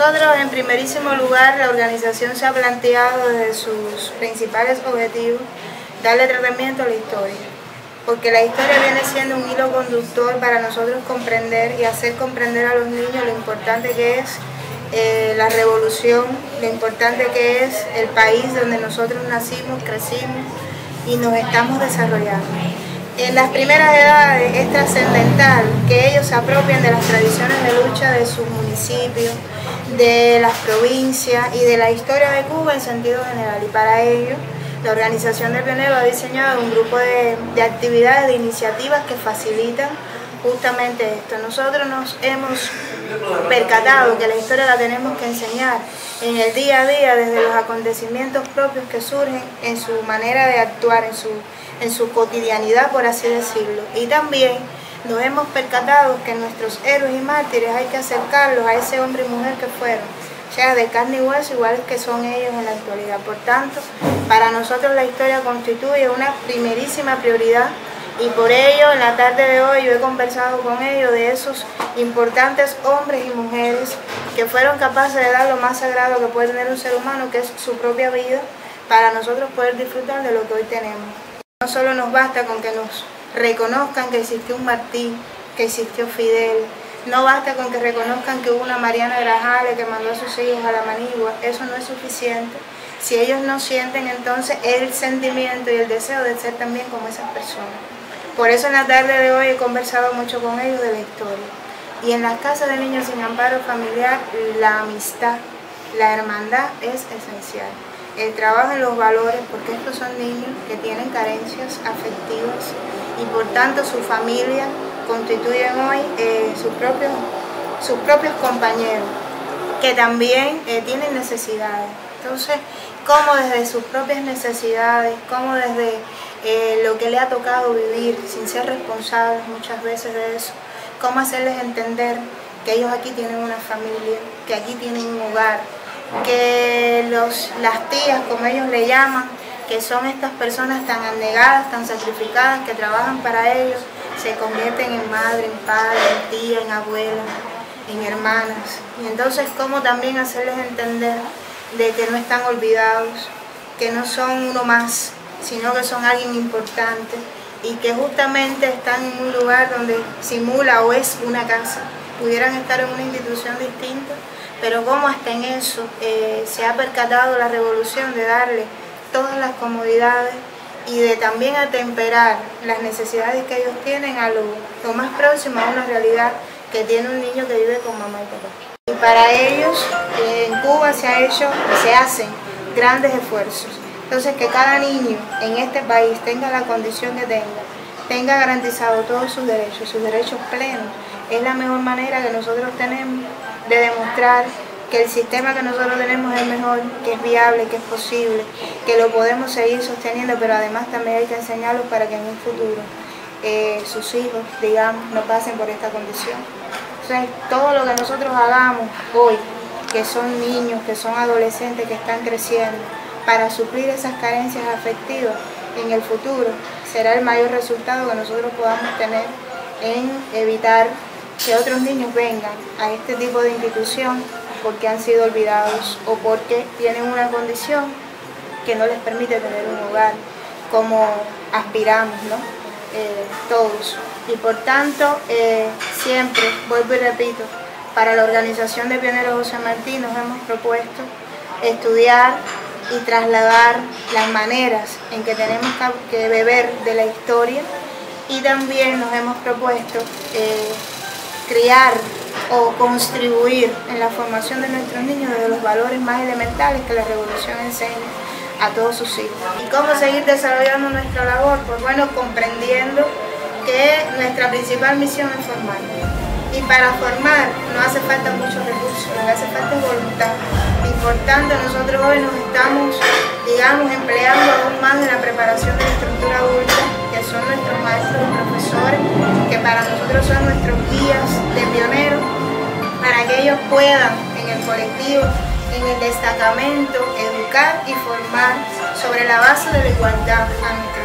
nosotros, en primerísimo lugar, la organización se ha planteado desde sus principales objetivos darle tratamiento a la historia, porque la historia viene siendo un hilo conductor para nosotros comprender y hacer comprender a los niños lo importante que es la revolución, lo importante que es el país donde nosotros nacimos, crecimos y nos estamos desarrollando. En las primeras edades es trascendental que ellos se apropien de las tradiciones de lucha de sus municipios, de las provincias y de la historia de Cuba en sentido general. Y para ello, la organización del Pionero ha diseñado un grupo de actividades, de iniciativas que facilitan justamente esto. Nosotros nos hemos percatado que la historia la tenemos que enseñar en el día a día, desde los acontecimientos propios que surgen en su manera de actuar, en su cotidianidad, por así decirlo. Y también nos hemos percatado que nuestros héroes y mártires hay que acercarlos a ese hombre y mujer que fueron, o sea, de carne y hueso, iguales que son ellos en la actualidad. Por tanto, para nosotros la historia constituye una primerísima prioridad, y por ello en la tarde de hoy yo he conversado con ellos de esos importantes hombres y mujeres que fueron capaces de dar lo más sagrado que puede tener un ser humano, que es su propia vida, para nosotros poder disfrutar de lo que hoy tenemos. No solo nos basta con que nos reconozcan que existió un Martín, que existió Fidel, no basta con que reconozcan que hubo una Mariana Grajales que mandó a sus hijos a la Manigua. Eso no es suficiente si ellos no sienten entonces el sentimiento y el deseo de ser también como esas personas. Por eso en la tarde de hoy he conversado mucho con ellos de la historia. Y en las casas de niños sin amparo familiar, la amistad, la hermandad es esencial. El trabajo en los valores, porque estos son niños que tienen carencias afectivas y por tanto su familia constituyen hoy sus propios compañeros, que también tienen necesidades. Entonces, cómo desde sus propias necesidades, cómo desde lo que le ha tocado vivir, sin ser responsables muchas veces de eso, cómo hacerles entender que ellos aquí tienen una familia, que aquí tienen un hogar, que las tías, como ellos le llaman, que son estas personas tan abnegadas, tan sacrificadas, que trabajan para ellos, se convierten en madre, en padre, en tía, en abuela, en hermanas. Y entonces cómo también hacerles entender de que no están olvidados, que no son uno más, sino que son alguien importante y que justamente están en un lugar donde simula o es una casa. Pudieran estar en una institución distinta, pero como hasta en eso se ha percatado la revolución de darle todas las comodidades y de también atemperar las necesidades que ellos tienen a lo más próximo a una realidad que tiene un niño que vive con mamá y papá. Y para ellos en Cuba se hacen grandes esfuerzos. Entonces, que cada niño en este país tenga la condición que tenga garantizado todos sus derechos plenos, es la mejor manera que nosotros tenemos de demostrar que el sistema que nosotros tenemos es mejor, que es viable, que es posible, que lo podemos seguir sosteniendo, pero además también hay que enseñarlos para que en un futuro sus hijos, digamos, no pasen por esta condición. Entonces, todo lo que nosotros hagamos hoy, que son niños, que son adolescentes, que están creciendo, para suplir esas carencias afectivas en el futuro, será el mayor resultado que nosotros podamos tener en evitar que otros niños vengan a este tipo de institución porque han sido olvidados o porque tienen una condición que no les permite tener un hogar como aspiramos, ¿no? Todos. Y por tanto, siempre, vuelvo y repito, para la organización de Pioneros José Martí nos hemos propuesto estudiar y trasladar las maneras en que tenemos que beber de la historia, y también nos hemos propuesto criar o contribuir en la formación de nuestros niños desde los valores más elementales que la revolución enseña a todos sus hijos. ¿Y cómo seguir desarrollando nuestra labor? Pues bueno, comprendiendo que nuestra principal misión es formar. Y para formar no hace falta muchos recursos, lo que hace falta es voluntad. Y por tanto nosotros hoy nos estamos, digamos, empleando aún más en la preparación de la estructura adulta, que son nuestros maestros y profesores, que para nosotros son nuestros guías de pioneros, para que ellos puedan en el colectivo, en el destacamento, educar y formar sobre la base de la igualdad ante